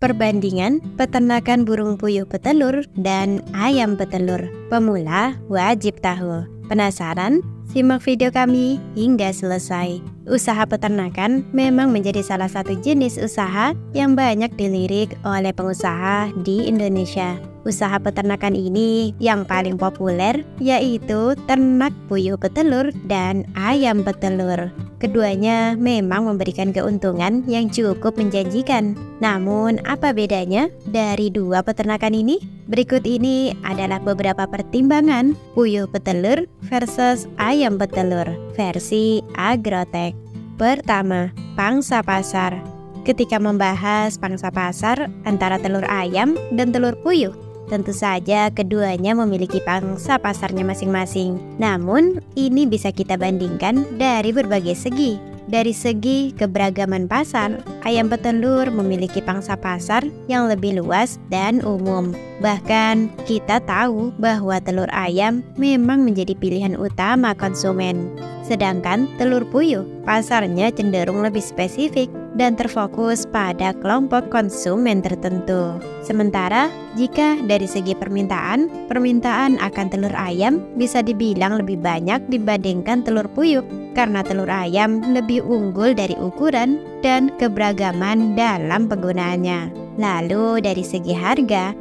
Perbandingan peternakan burung puyuh petelur dan ayam petelur. Pemula wajib tahu. Penasaran? Simak video kami hingga selesai. Usaha peternakan memang menjadi salah satu jenis usaha yang banyak dilirik oleh pengusaha di Indonesia. Usaha peternakan ini yang paling populer yaitu ternak puyuh petelur dan ayam petelur. Keduanya memang memberikan keuntungan yang cukup menjanjikan. Namun, apa bedanya dari dua peternakan ini? Berikut ini adalah beberapa pertimbangan puyuh petelur versus ayam petelur versi Agrotech. Pertama, pangsa pasar. Ketika membahas pangsa pasar antara telur ayam dan telur puyuh, tentu saja keduanya memiliki pangsa pasarnya masing-masing. Namun, ini bisa kita bandingkan dari berbagai segi. Dari segi keberagaman pasar, ayam petelur memiliki pangsa pasar yang lebih luas dan umum. Bahkan, kita tahu bahwa telur ayam memang menjadi pilihan utama konsumen. Sedangkan telur puyuh, pasarnya cenderung lebih spesifik dan terfokus pada kelompok konsumen tertentu. Sementara, jika dari segi permintaan akan telur ayam bisa dibilang lebih banyak dibandingkan telur puyuh karena telur ayam lebih unggul dari ukuran dan keberagaman dalam penggunaannya. Lalu dari segi harga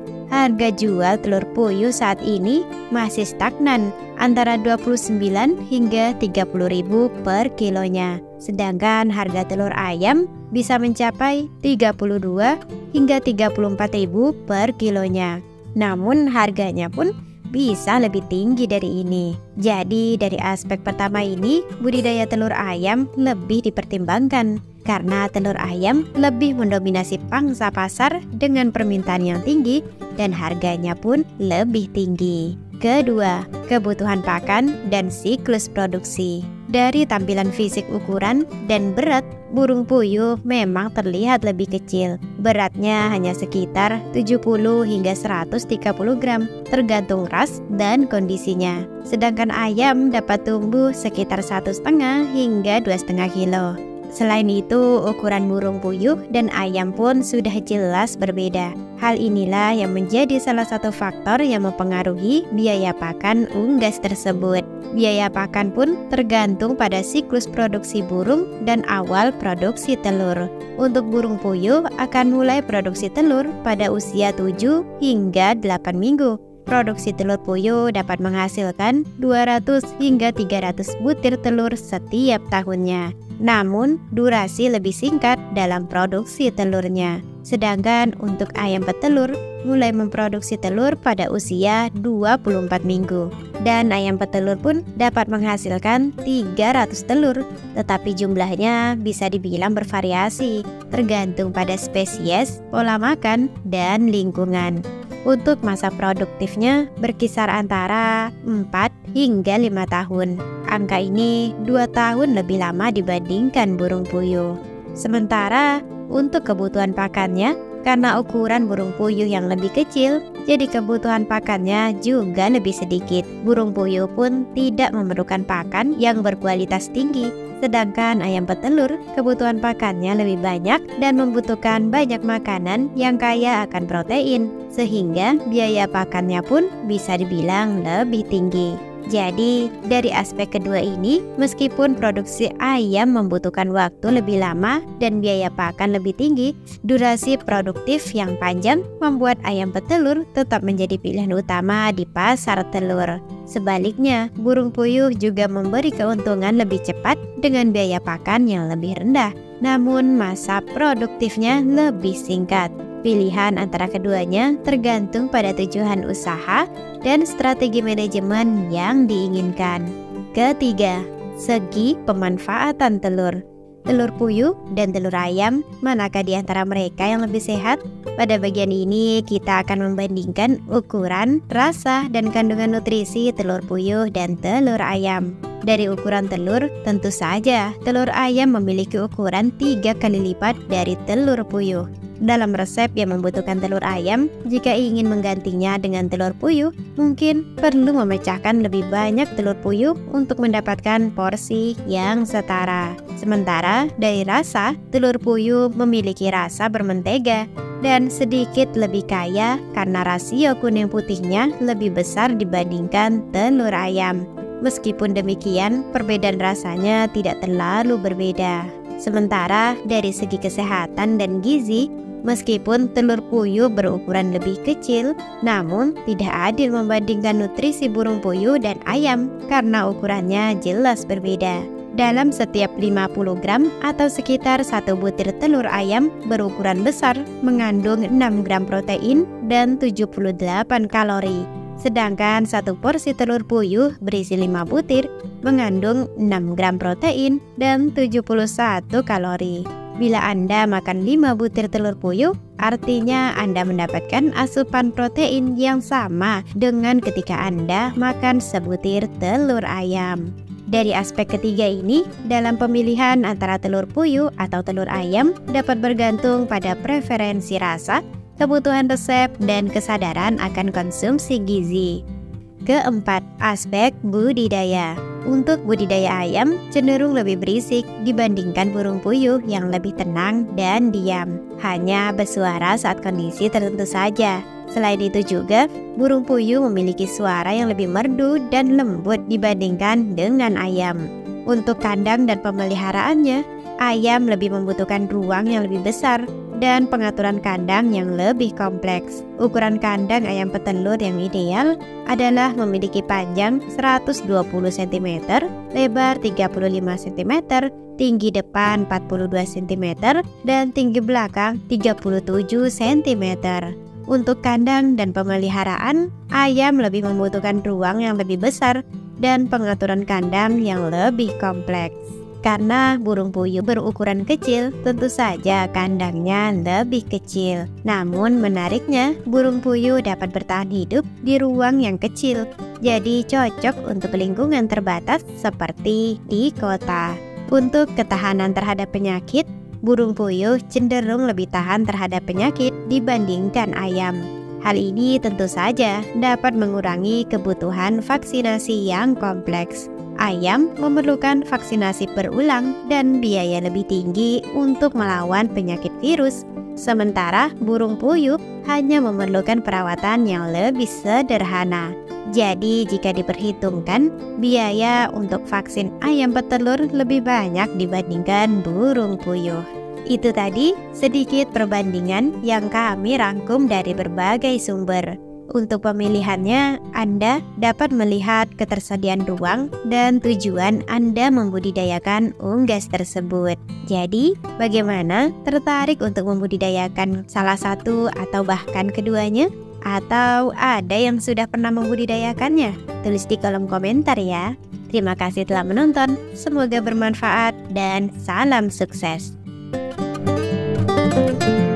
jual telur puyuh saat ini masih stagnan antara 29 hingga 30.000 per kilonya. Sedangkan harga telur ayam bisa mencapai 32 hingga 34.000 per kilonya. Namun harganya pun bisa lebih tinggi dari ini. Jadi dari aspek pertama ini, budidaya telur ayam lebih dipertimbangkan karena telur ayam lebih mendominasi pangsa pasar dengan permintaan yang tinggi dan harganya pun lebih tinggi. Kedua, kebutuhan pakan dan siklus produksi. Dari tampilan fisik, ukuran, dan berat, burung puyuh memang terlihat lebih kecil. Beratnya hanya sekitar 70 hingga 130 gram, tergantung ras dan kondisinya. Sedangkan ayam dapat tumbuh sekitar 1,5 hingga 2,5 kilo. Selain itu, ukuran burung puyuh dan ayam pun sudah jelas berbeda. Hal inilah yang menjadi salah satu faktor yang mempengaruhi biaya pakan unggas tersebut. Biaya pakan pun tergantung pada siklus produksi burung dan awal produksi telur. Untuk burung puyuh akan mulai produksi telur pada usia 7 hingga 8 minggu. Produksi telur puyuh dapat menghasilkan 200 hingga 300 butir telur setiap tahunnya. Namun, durasi lebih singkat dalam produksi telurnya. Sedangkan untuk ayam petelur mulai memproduksi telur pada usia 24 minggu. Dan ayam petelur pun dapat menghasilkan 300 telur, tetapi jumlahnya bisa dibilang bervariasi, tergantung pada spesies, pola makan, dan lingkungan. Untuk masa produktifnya berkisar antara 4 hingga 5 tahun. Angka ini 2 tahun lebih lama dibandingkan burung puyuh. Sementara untuk kebutuhan pakannya, karena ukuran burung puyuh yang lebih kecil, jadi kebutuhan pakannya juga lebih sedikit. Burung puyuh pun tidak memerlukan pakan yang berkualitas tinggi. Sedangkan ayam petelur, kebutuhan pakannya lebih banyak dan membutuhkan banyak makanan yang kaya akan protein, sehingga biaya pakannya pun bisa dibilang lebih tinggi. Jadi, dari aspek kedua ini, meskipun produksi ayam membutuhkan waktu lebih lama dan biaya pakan lebih tinggi, durasi produktif yang panjang membuat ayam petelur tetap menjadi pilihan utama di pasar telur. Sebaliknya, burung puyuh juga memberi keuntungan lebih cepat dengan biaya pakan yang lebih rendah, namun masa produktifnya lebih singkat. Pilihan antara keduanya tergantung pada tujuan usaha dan strategi manajemen yang diinginkan. Ketiga, segi pemanfaatan telur. Telur puyuh dan telur ayam, manakah di antara mereka yang lebih sehat? Pada bagian ini kita akan membandingkan ukuran, rasa, dan kandungan nutrisi telur puyuh dan telur ayam. Dari ukuran telur, tentu saja telur ayam memiliki ukuran 3 kali lipat dari telur puyuh. Dalam resep yang membutuhkan telur ayam, jika ingin menggantinya dengan telur puyuh, mungkin perlu memecahkan lebih banyak telur puyuh untuk mendapatkan porsi yang setara. Sementara dari rasa, telur puyuh memiliki rasa bermentega, dan sedikit lebih kaya karena rasio kuning putihnya lebih besar dibandingkan telur ayam. Meskipun demikian, perbedaan rasanya tidak terlalu berbeda. Sementara dari segi kesehatan dan gizi, meskipun telur puyuh berukuran lebih kecil, namun tidak adil membandingkan nutrisi burung puyuh dan ayam karena ukurannya jelas berbeda. Dalam setiap 50 gram atau sekitar 1 butir telur ayam berukuran besar mengandung 6 gram protein dan 78 kalori. Sedangkan satu porsi telur puyuh berisi 5 butir mengandung 6 gram protein dan 71 kalori. Bila Anda makan 5 butir telur puyuh, artinya Anda mendapatkan asupan protein yang sama dengan ketika Anda makan sebutir telur ayam. Dari aspek ketiga ini, dalam pemilihan antara telur puyuh atau telur ayam dapat bergantung pada preferensi rasa, kebutuhan resep, dan kesadaran akan konsumsi gizi. Keempat, aspek budidaya. Untuk budidaya ayam cenderung lebih berisik dibandingkan burung puyuh yang lebih tenang dan diam, hanya bersuara saat kondisi tertentu saja. Selain itu juga, burung puyuh memiliki suara yang lebih merdu dan lembut dibandingkan dengan ayam. Untuk kandang dan pemeliharaannya, ayam lebih membutuhkan ruang yang lebih besar dan pengaturan kandang yang lebih kompleks. Ukuran kandang ayam petelur yang ideal adalah memiliki panjang 120 cm, lebar 35 cm, tinggi depan 42 cm, dan tinggi belakang 37 cm. Untuk kandang dan pemeliharaan, ayam lebih membutuhkan ruang yang lebih besar dan pengaturan kandang yang lebih kompleks. Karena burung puyuh berukuran kecil, tentu saja kandangnya lebih kecil. Namun menariknya, burung puyuh dapat bertahan hidup di ruang yang kecil, jadi cocok untuk lingkungan terbatas seperti di kota. Untuk ketahanan terhadap penyakit, burung puyuh cenderung lebih tahan terhadap penyakit dibandingkan ayam. Hal ini tentu saja dapat mengurangi kebutuhan vaksinasi yang kompleks. Ayam memerlukan vaksinasi berulang dan biaya lebih tinggi untuk melawan penyakit virus. Sementara burung puyuh hanya memerlukan perawatan yang lebih sederhana. Jadi jika diperhitungkan, biaya untuk vaksin ayam petelur lebih banyak dibandingkan burung puyuh. Itu tadi sedikit perbandingan yang kami rangkum dari berbagai sumber. Untuk pemilihannya, Anda dapat melihat ketersediaan ruang dan tujuan Anda membudidayakan unggas tersebut. Jadi, bagaimana? Tertarik untuk membudidayakan salah satu atau bahkan keduanya? Atau ada yang sudah pernah membudidayakannya? Tulis di kolom komentar ya. Terima kasih telah menonton, semoga bermanfaat dan salam sukses.